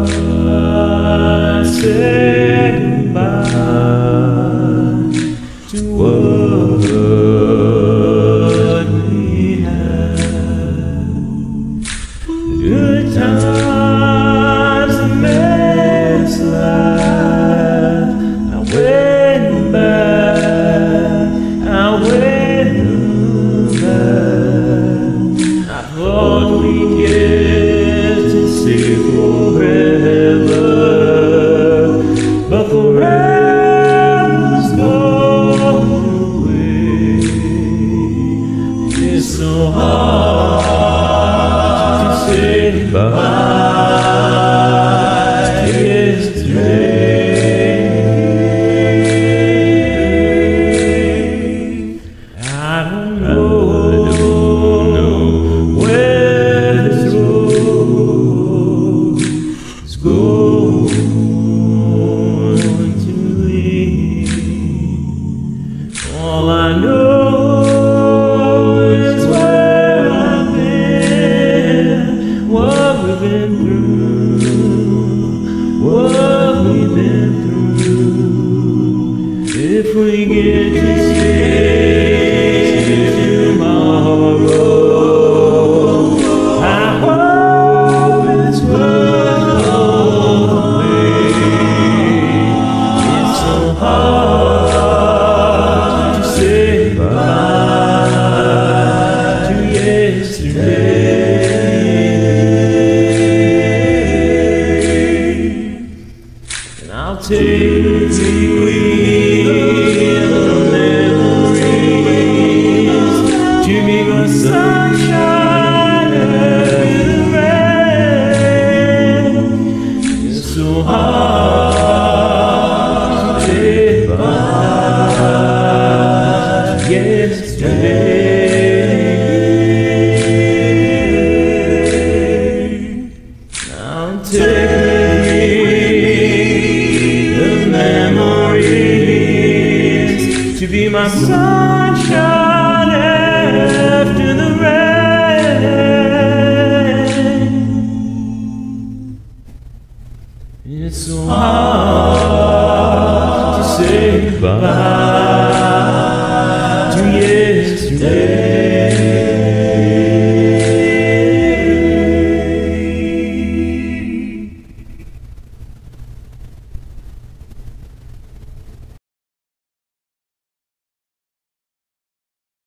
say goodbye to what we had. Good times that made us laugh. I went back, I went back. I thought we'd get to see forever, but forever's gone away. It's so hard to say goodbye to yesterday. I don't know where this road is going to lead. All I know is where I've been, what we've been through, what we've been through. If we get to see tomorrow, I hope it's worth all the pain. It's so hard to say goodbye to yesterday. And I'll take the memories to be my sunshine and rain. It's so hard to say goodbye to yesterday. Now take the memories to be my sunshine after the rain. It's so hard to say goodbye to yesterday.